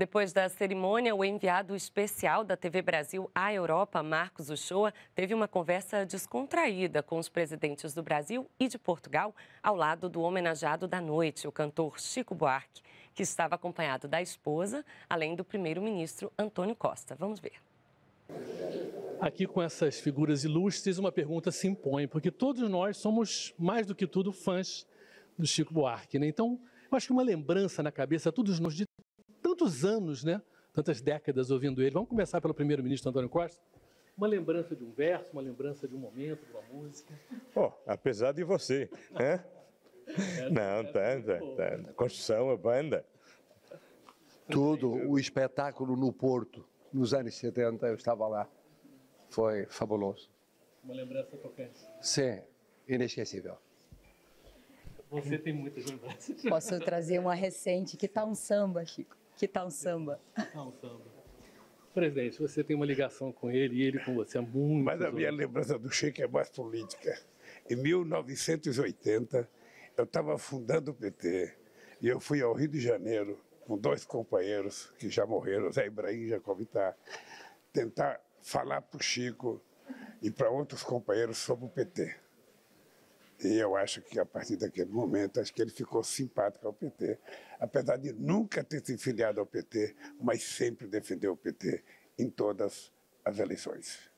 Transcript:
Depois da cerimônia, o enviado especial da TV Brasil à Europa, Marcos Uchoa, teve uma conversa descontraída com os presidentes do Brasil e de Portugal, ao lado do homenageado da noite, o cantor Chico Buarque, que estava acompanhado da esposa, além do primeiro-ministro Antônio Costa. Vamos ver. Aqui com essas figuras ilustres, uma pergunta se impõe, porque todos nós somos, mais do que tudo, fãs do Chico Buarque, né? Então, eu acho que uma lembrança na cabeça, todos nós, de tantos anos, né? Tantas décadas ouvindo ele. Vamos começar pelo primeiro-ministro Antônio Costa? Uma lembrança de um verso, uma lembrança de um momento, de uma música. Apesar de você, né? Não, tá. Construção, a banda. Tudo, o espetáculo no Porto, nos anos 70, eu estava lá. Foi fabuloso. Uma lembrança tocante. Sim, inesquecível. Você tem muitas lembranças. Posso trazer uma recente. Que tal um samba, Chico? Que tal um samba? Um samba. Presidente, você tem uma ligação com ele e ele com você há muito. Mas a minha lembrança do Chico é mais política. Em 1980, eu estava fundando o PT e eu fui ao Rio de Janeiro com dois companheiros que já morreram, Zé Ibrahim e Jacovitá, tentar falar para o Chico e para outros companheiros sobre o PT. E eu acho que, a partir daquele momento, acho que ele ficou simpático ao PT. Apesar de nunca ter se filiado ao PT, mas sempre defendeu o PT em todas as eleições.